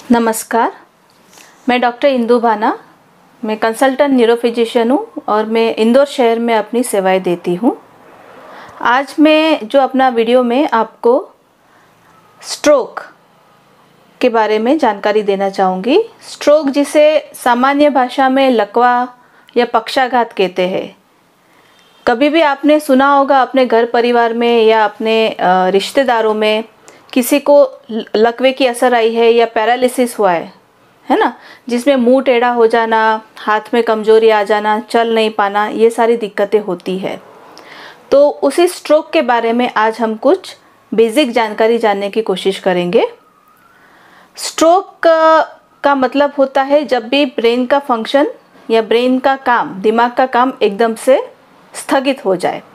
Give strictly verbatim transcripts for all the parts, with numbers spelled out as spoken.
नमस्कार, मैं डॉक्टर इंदु भाना, मैं कंसल्टेंट न्यूरोफिजिशियन हूँ और मैं इंदौर शहर में अपनी सेवाएं देती हूँ। आज मैं जो अपना वीडियो में आपको स्ट्रोक के बारे में जानकारी देना चाहूँगी। स्ट्रोक जिसे सामान्य भाषा में लकवा या पक्षाघात कहते हैं। कभी भी आपने सुना होगा अपने घर परिवार में या अपने रिश्तेदारों में किसी को लकवे की असर आई है या पैरालिसिस हुआ है, है ना, जिसमें मुंह टेढ़ा हो जाना, हाथ में कमजोरी आ जाना, चल नहीं पाना, ये सारी दिक्कतें होती है। तो उसी स्ट्रोक के बारे में आज हम कुछ बेसिक जानकारी जानने की कोशिश करेंगे। स्ट्रोक का, का मतलब होता है जब भी ब्रेन का फंक्शन या ब्रेन का काम, दिमाग का काम एकदम से स्थगित हो जाए।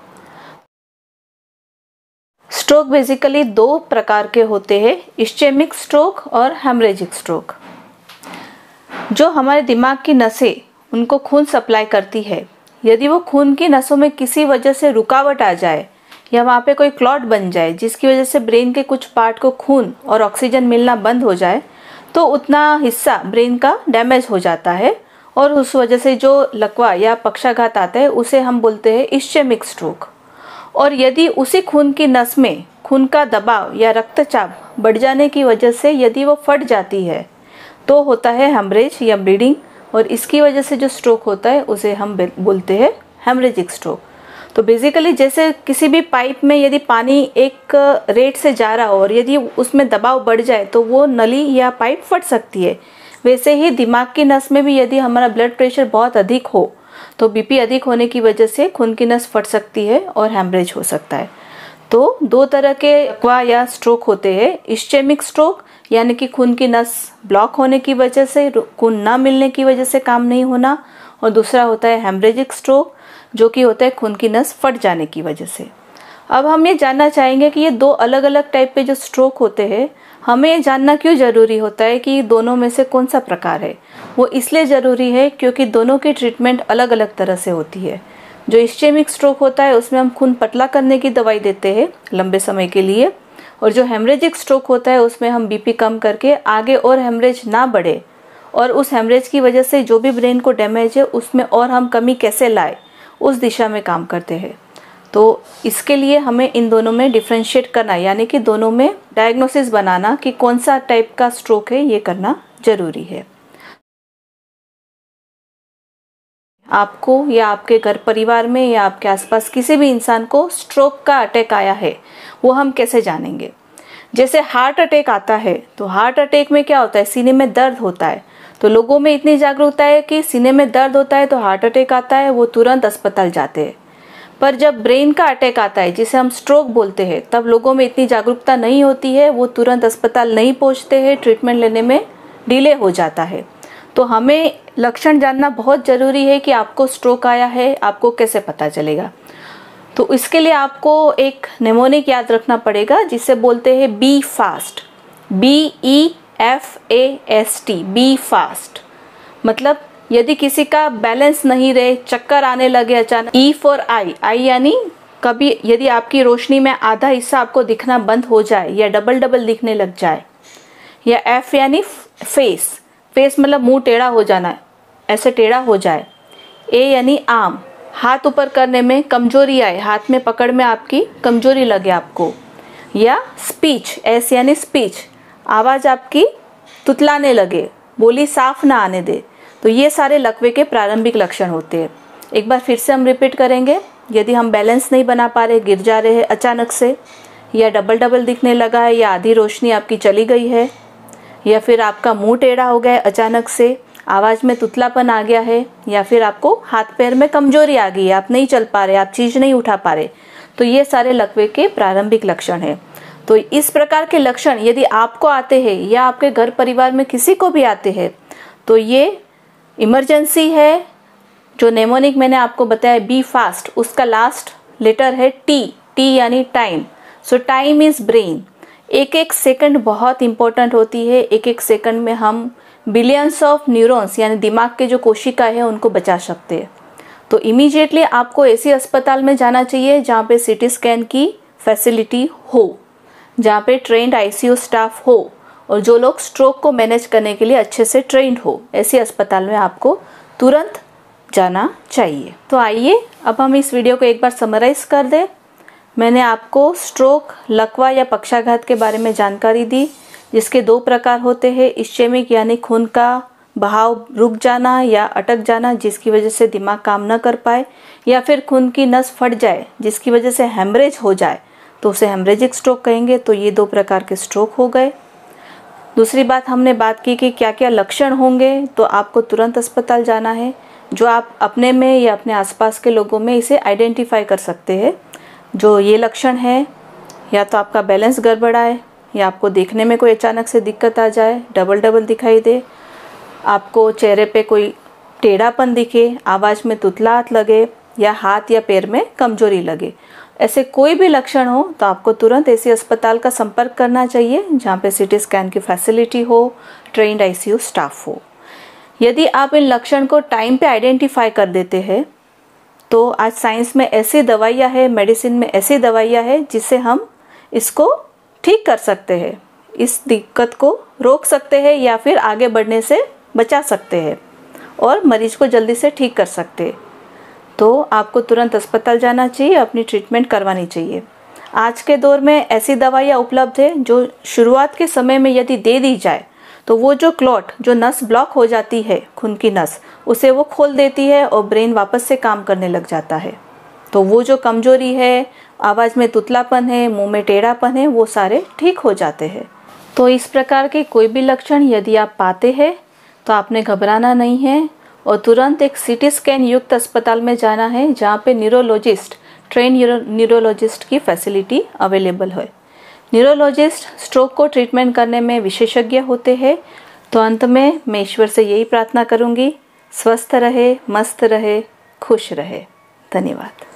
स्ट्रोक बेसिकली दो प्रकार के होते हैं, इस्चेमिक स्ट्रोक और हेमरेजिक स्ट्रोक। जो हमारे दिमाग की नसें उनको खून सप्लाई करती है, यदि वो खून की नसों में किसी वजह से रुकावट आ जाए या वहाँ पे कोई क्लॉट बन जाए जिसकी वजह से ब्रेन के कुछ पार्ट को खून और ऑक्सीजन मिलना बंद हो जाए, तो उतना हिस्सा ब्रेन का डैमेज हो जाता है और उस वजह से जो लकवा या पक्षाघात आता है उसे हम बोलते हैं इस्चेमिक स्ट्रोक। और यदि उसी खून की नस में खून का दबाव या रक्तचाप बढ़ जाने की वजह से यदि वो फट जाती है तो होता है हेमरेज या ब्लीडिंग, और इसकी वजह से जो स्ट्रोक होता है उसे हम बोलते हैं हेमरेजिक स्ट्रोक। तो बेसिकली जैसे किसी भी पाइप में यदि पानी एक रेट से जा रहा हो और यदि उसमें दबाव बढ़ जाए तो वो नली या पाइप फट सकती है, वैसे ही दिमाग की नस में भी यदि हमारा ब्लड प्रेशर बहुत अधिक हो तो बीपी अधिक होने की वजह से खून की नस फट सकती है और हेमरेज हो सकता है। तो दो तरह के लकवा या स्ट्रोक होते हैं, इस्चेमिक स्ट्रोक यानी कि खून की नस ब्लॉक होने की वजह से, खून ना मिलने की वजह से काम नहीं होना, और दूसरा होता है हेमरेजिक स्ट्रोक जो कि होता है खून की नस फट जाने की वजह से। अब हम ये जानना चाहेंगे कि ये दो अलग अलग टाइप के जो स्ट्रोक होते हैं, हमें ये जानना क्यों ज़रूरी होता है कि दोनों में से कौन सा प्रकार है। वो इसलिए ज़रूरी है क्योंकि दोनों की ट्रीटमेंट अलग अलग तरह से होती है। जो इस्चेमिक स्ट्रोक होता है उसमें हम खून पतला करने की दवाई देते हैं लंबे समय के लिए, और जो हेमरेजिक स्ट्रोक होता है उसमें हम बीपी कम करके आगे और हेमरेज ना बढ़े और उस हेमरेज की वजह से जो भी ब्रेन को डैमेज है उसमें और हम कमी कैसे लाए उस दिशा में काम करते हैं। तो इसके लिए हमें इन दोनों में डिफ्रेंशिएट करना, यानी कि दोनों में डायग्नोसिस बनाना कि कौन सा टाइप का स्ट्रोक है, ये करना जरूरी है। आपको या आपके घर परिवार में या आपके आसपास किसी भी इंसान को स्ट्रोक का अटैक आया है, वो हम कैसे जानेंगे। जैसे हार्ट अटैक आता है तो हार्ट अटैक में क्या होता है, सीने में दर्द होता है। तो लोगों में इतनी जागरूकता है कि सीने में दर्द होता है तो हार्ट अटैक आता है, वो तुरंत अस्पताल जाते हैं। पर जब ब्रेन का अटैक आता है जिसे हम स्ट्रोक बोलते हैं, तब लोगों में इतनी जागरूकता नहीं होती है, वो तुरंत अस्पताल नहीं पहुंचते हैं, ट्रीटमेंट लेने में डिले हो जाता है। तो हमें लक्षण जानना बहुत ज़रूरी है कि आपको स्ट्रोक आया है, आपको कैसे पता चलेगा। तो इसके लिए आपको एक नेमोनिक याद रखना पड़ेगा जिसे बोलते हैं be fast, B E F A S T, be fast. मतलब यदि किसी का बैलेंस नहीं रहे, चक्कर आने लगे अचानक, ई फॉर आई, आई यानी कभी यदि आपकी रोशनी में आधा हिस्सा आपको दिखना बंद हो जाए या डबल डबल दिखने लग जाए, या एफ यानी फेस, फेस मतलब मुंह टेढ़ा हो जाना, ऐसे टेढ़ा हो जाए, ए यानी आर्म, हाथ ऊपर करने में कमजोरी आए, हाथ में पकड़ में आपकी कमजोरी लगे आपको, या स्पीच, एस यानी स्पीच, आवाज आपकी तुतलाने लगे, बोली साफ ना आने दे। तो ये सारे लकवे के प्रारंभिक लक्षण होते हैं। एक बार फिर से हम रिपीट करेंगे। यदि हम बैलेंस नहीं बना पा रहे, गिर जा रहे हैं अचानक से, या डबल डबल दिखने लगा है, या आधी रोशनी आपकी चली गई है, या फिर आपका मुंह टेढ़ा हो गया है अचानक से, आवाज़ में तुतलापन आ गया है, या फिर आपको हाथ पैर में कमजोरी आ गई है, आप नहीं चल पा रहे, आप चीज़ नहीं उठा पा रहे, तो ये सारे लकवे के प्रारंभिक लक्षण हैं। तो इस प्रकार के लक्षण यदि आपको आते हैं या आपके घर परिवार में किसी को भी आते हैं तो ये इमरजेंसी है। जो नेमोनिक मैंने आपको बताया बी फास्ट, उसका लास्ट लेटर है टी, टी यानी time. So time is brain. एक एक सेकंड बहुत इंपॉर्टेंट होती है। एक एक सेकंड में हम बिलियंस ऑफ न्यूरॉन्स यानी दिमाग के जो कोशिका है उनको बचा सकते हैं। तो इमीडिएटली आपको ऐसी अस्पताल में जाना चाहिए जहाँ पे सीटी स्कैन की फैसिलिटी हो, जहाँ पे ट्रेंड आईसीयू स्टाफ हो और जो लोग स्ट्रोक को मैनेज करने के लिए अच्छे से ट्रेंड हो, ऐसे अस्पताल में आपको तुरंत जाना चाहिए। तो आइए अब हम इस वीडियो को एक बार समराइज कर दें। मैंने आपको स्ट्रोक, लकवा या पक्षाघात के बारे में जानकारी दी, जिसके दो प्रकार होते हैं। इस्चेमिक यानी खून का बहाव रुक जाना या अटक जाना, जिसकी वजह से दिमाग काम न कर पाए, या फिर खून की नस फट जाए जिसकी वजह से हेमरेज हो जाए तो उसे हेमरेजिक स्ट्रोक कहेंगे। तो ये दो प्रकार के स्ट्रोक हो गए। दूसरी बात हमने बात की कि क्या क्या लक्षण होंगे, तो आपको तुरंत अस्पताल जाना है। जो आप अपने में या अपने आसपास के लोगों में इसे आइडेंटिफाई कर सकते हैं। जो ये लक्षण है, या तो आपका बैलेंस गड़बड़ाए, या आपको देखने में कोई अचानक से दिक्कत आ जाए, डबल डबल दिखाई दे, आपको चेहरे पे कोई टेढ़ापन दिखे, आवाज़ में तुतलाहट लगे, या हाथ या पैर में कमजोरी लगे, ऐसे कोई भी लक्षण हो तो आपको तुरंत ऐसे अस्पताल का संपर्क करना चाहिए जहाँ पे सीटी स्कैन की फैसिलिटी हो, ट्रेन्ड आईसीयू स्टाफ हो। यदि आप इन लक्षण को टाइम पे आइडेंटिफाई कर देते हैं तो आज साइंस में ऐसी दवाइयाँ है, मेडिसिन में ऐसी दवाइयाँ है जिससे हम इसको ठीक कर सकते हैं, इस दिक्कत को रोक सकते हैं या फिर आगे बढ़ने से बचा सकते हैं और मरीज को जल्दी से ठीक कर सकते हैं। तो आपको तुरंत अस्पताल जाना चाहिए, अपनी ट्रीटमेंट करवानी चाहिए। आज के दौर में ऐसी दवाइयाँ उपलब्ध है जो शुरुआत के समय में यदि दे दी जाए तो वो जो क्लॉट, जो नस ब्लॉक हो जाती है, खून की नस, उसे वो खोल देती है और ब्रेन वापस से काम करने लग जाता है। तो वो जो कमजोरी है, आवाज़ में तुतलापन है, मुंह में टेढ़ापन है, वो सारे ठीक हो जाते हैं। तो इस प्रकार के कोई भी लक्षण यदि आप पाते हैं तो आपने घबराना नहीं है और तुरंत एक सीटी स्कैन युक्त अस्पताल में जाना है जहाँ पे न्यूरोलॉजिस्ट, ट्रेन न्यूरोलॉजिस्ट की फैसिलिटी अवेलेबल है। न्यूरोलॉजिस्ट स्ट्रोक को ट्रीटमेंट करने में विशेषज्ञ होते हैं। तो अंत में मैं ईश्वर से यही प्रार्थना करूँगी, स्वस्थ रहे, मस्त रहे, खुश रहे। धन्यवाद।